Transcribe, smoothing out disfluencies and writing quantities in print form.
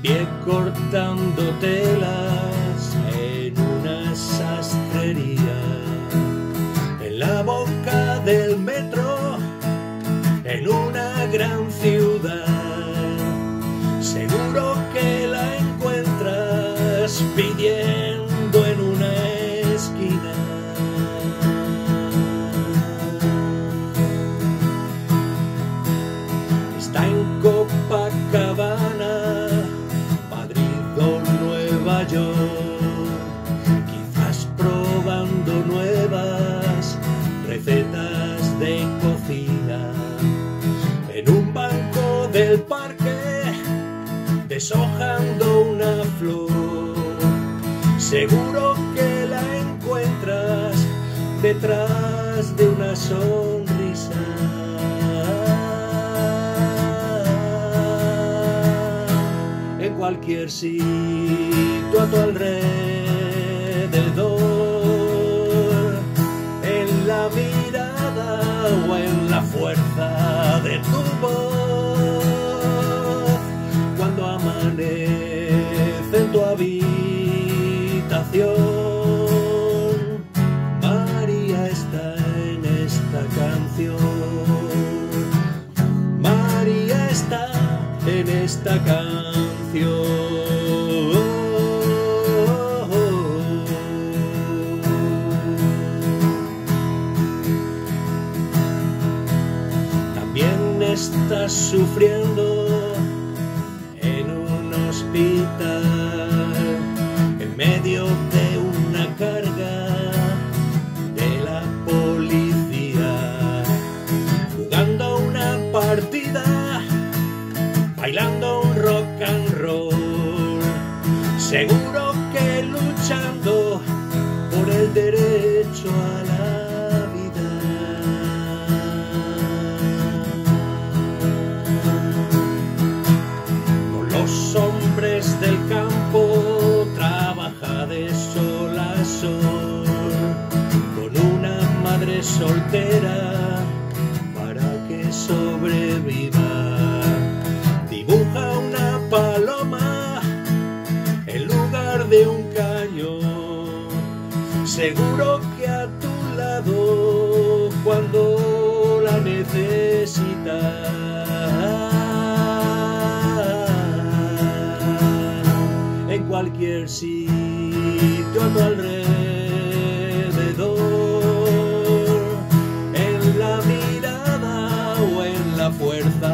pie cortando telas en una sastrería, en la boca del metro, en una gran ciudad. Seguro que la encuentras pidiendo en una esquina. Está en Copacabana, Madrid o Nueva York, quizás probando nuevas recetas de cocina, en un banco del parque, deshojando una flor. Seguro que la encuentras detrás de una sonrisa. En cualquier sitio a tu alrededor, en la mirada o en la fuerza de tu voz, cuando amanece en tu habitación, María está en esta canción. María está en esta canción. También estás sufriendo en un hospital, en medio de una carga de la policía, jugando una partida, bailando un rock and roll, seguro que luchando por el derecho a la vida. Con los hombres del campo trabaja de sol a sol, con una madre soltera para que sobreviva. Dibuja una paloma en lugar de un cañón, seguro que a tu lado cuando la necesitas. En cualquier sitio a tu alrededor, en la mirada o en la fuerza